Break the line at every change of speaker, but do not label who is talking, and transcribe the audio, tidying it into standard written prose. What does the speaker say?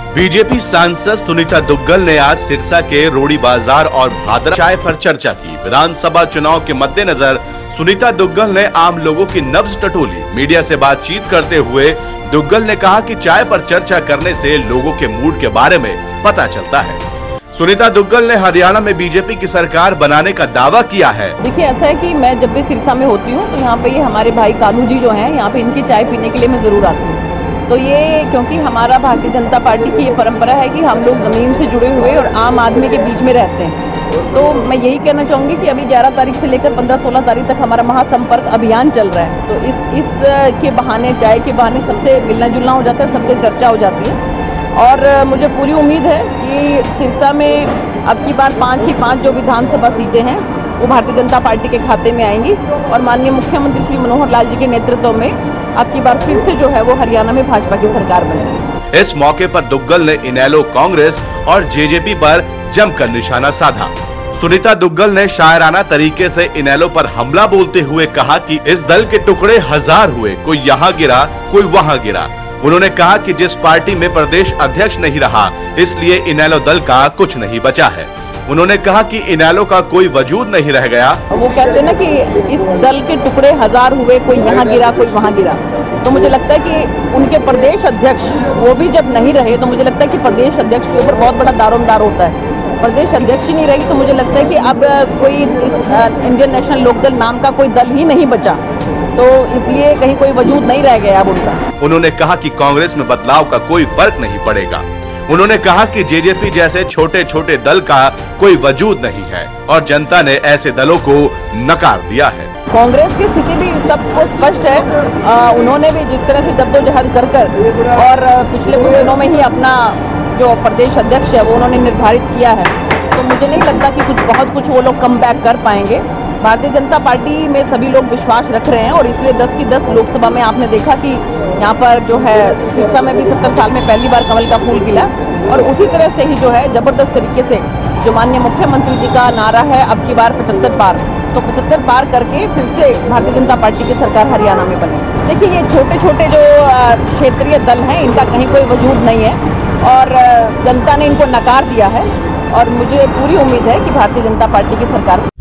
BJP सांसद सुनीता दुग्गल ने आज सिरसा के रोड़ी बाजार और भादरा चाय पर चर्चा की। विधानसभा चुनाव के मद्देनजर सुनीता दुग्गल ने आम लोगों की नब्ज टटोली। मीडिया से बातचीत करते हुए दुग्गल ने कहा कि चाय पर चर्चा करने से लोगों के मूड के बारे में पता चलता है। सुनीता दुग्गल ने हरियाणा में बीजेपी की सरकार बनाने का दावा किया है।
देखिए, ऐसा है कि मैं जब भी सिरसा में होती हूँ तो यहाँ पे ये हमारे भाई कानू जी जो हैं, यहाँ पे इनकी चाय पीने के लिए मैं जरूर आती हूँ। तो ये क्योंकि हमारा भारतीय जनता पार्टी की ये परंपरा है कि हम लोग ज़मीन से जुड़े हुए और आम आदमी के बीच में रहते हैं। तो मैं यही कहना चाहूँगी कि अभी 11 तारीख से लेकर 15-16 तारीख तक हमारा महासंपर्क अभियान चल रहा है। तो इस के बहाने, चाय के बहाने सबसे मिलना जुलना हो जाता है, सबसे चर्चा हो जाती है। और मुझे पूरी उम्मीद है कि सिरसा में अब की बार 5 की 5 जो विधानसभा सीटें हैं वो भारतीय जनता पार्टी के खाते में आएंगी और माननीय मुख्यमंत्री श्री मनोहर लाल जी के नेतृत्व में अब की बार फिर से जो है वो हरियाणा में भाजपा की सरकार बनेगी।
इस मौके पर दुग्गल ने इनेलो कांग्रेस और जेजेपी पर जमकर निशाना साधा। सुनीता दुग्गल ने शायराना तरीके से इनेलो पर हमला बोलते हुए कहा कि इस दल के टुकड़े 1000 हुए, कोई यहाँ गिरा कोई वहाँ गिरा। उन्होंने कहा कि जिस पार्टी में प्रदेश अध्यक्ष नहीं रहा, इसलिए इनेलो दल का कुछ नहीं बचा है। उन्होंने कहा कि इनेलो का कोई वजूद नहीं रह गया।
वो कहते हैं ना कि इस दल के टुकड़े 1000 हुए, कोई यहाँ गिरा कोई वहाँ गिरा। तो मुझे लगता है कि उनके प्रदेश अध्यक्ष वो भी जब नहीं रहे तो मुझे लगता है कि प्रदेश अध्यक्ष के ऊपर बहुत बड़ा दारोमदार होता है। प्रदेश अध्यक्ष ही नहीं रही तो मुझे लगता है कि अब कोई इंडियन नेशनल लोकदल नाम का कोई दल ही नहीं बचा, तो इसलिए कहीं कोई वजूद नहीं रह गया अब उनका।
उन्होंने कहा कि कांग्रेस में बदलाव का कोई फर्क नहीं पड़ेगा। उन्होंने कहा कि जेजेपी जैसे छोटे छोटे दल का कोई वजूद नहीं है और जनता ने ऐसे दलों को नकार दिया है।
कांग्रेस की स्थिति भी सबको स्पष्ट है। उन्होंने भी जिस तरह से जद्दोजहद कर और पिछले कुछ दिनों में ही अपना जो प्रदेश अध्यक्ष है वो उन्होंने निर्धारित किया है, तो मुझे नहीं लगता कि बहुत कुछ वो लोग कम बैक कर पाएंगे। भारतीय जनता पार्टी में सभी लोग विश्वास रख रहे हैं और इसलिए 10 की 10 लोकसभा में आपने देखा कि यहाँ पर जो है सिरसा में भी 70 साल में पहली बार कमल का फूल खिला और उसी तरह से ही जो है जबरदस्त तरीके से जो माननीय मुख्यमंत्री जी का नारा है अब की बार 75 पार, तो 75 पार करके फिर से भारतीय जनता पार्टी की सरकार हरियाणा में बने। देखिए, ये छोटे छोटे जो क्षेत्रीय दल हैं इनका कहीं कोई वजूद नहीं है और जनता ने इनको नकार दिया है और मुझे पूरी उम्मीद है कि भारतीय जनता पार्टी की सरकार